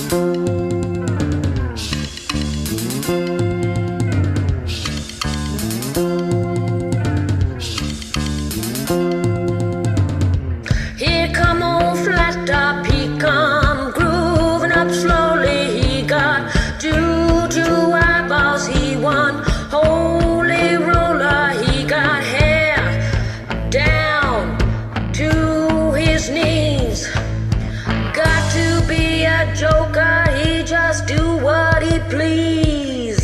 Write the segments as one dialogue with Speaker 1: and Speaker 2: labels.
Speaker 1: Here come old flat top, he come grooving up slowly. He got juju eyeballs, he won holy roller. He got hair down to his knees. Got to be a joker, he just do what he please.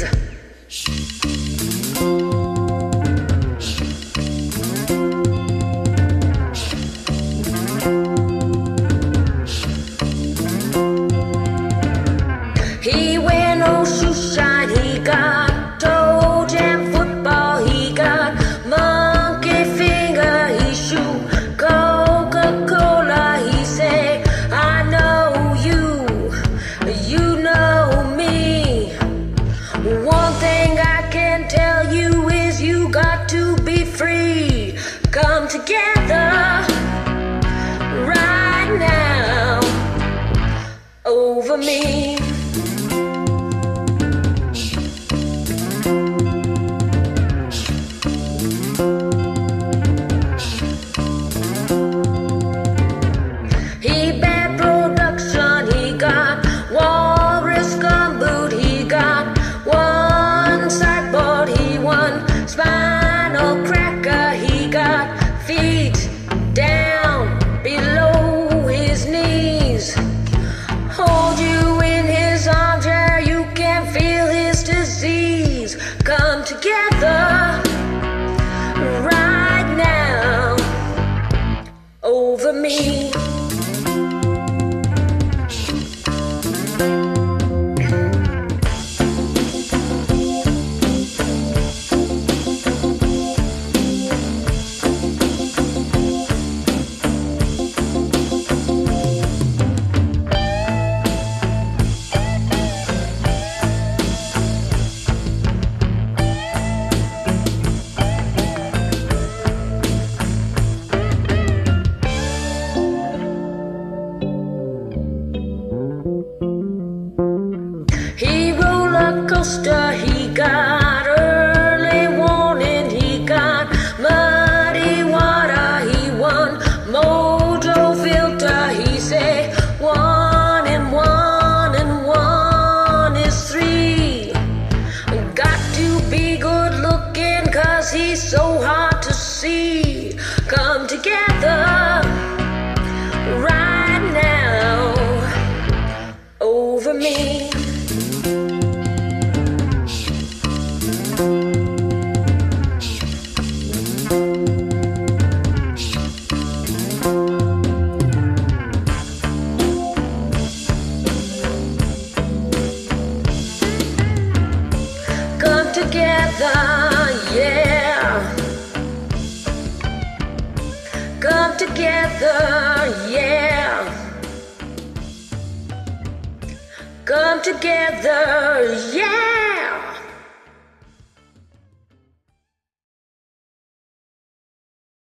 Speaker 1: He wear no shoe shine, he got toe jam football, he got monkey finger, he shoot Coca-Cola. He say, I know you, you know me. One thing I can tell you is you got to be free. Come together right now over me. He bad production, he got walrus gumboot, he got one sideboard, he won spinal cracker, he got feet down below his knees. Hold you in his arms where you can feel his disease. Come together right now over me. He roller coaster, he got early warning, he got muddy water, he won mojo filter. He say 1 and 1 and 1 is 3. Got to be good looking, cause he's so hard to see. Come together right now over me. Come together, yeah. Come together, yeah. Come together, yeah.